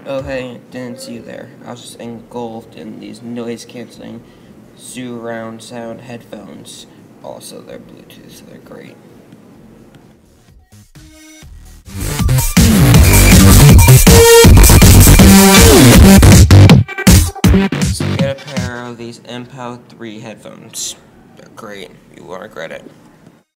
Oh hey, didn't see you there. I was just engulfed in these noise-canceling surround sound headphones. Also, they're Bluetooth, so they're great. So get a pair of these Mpow 3 headphones. They're great. You won't regret it.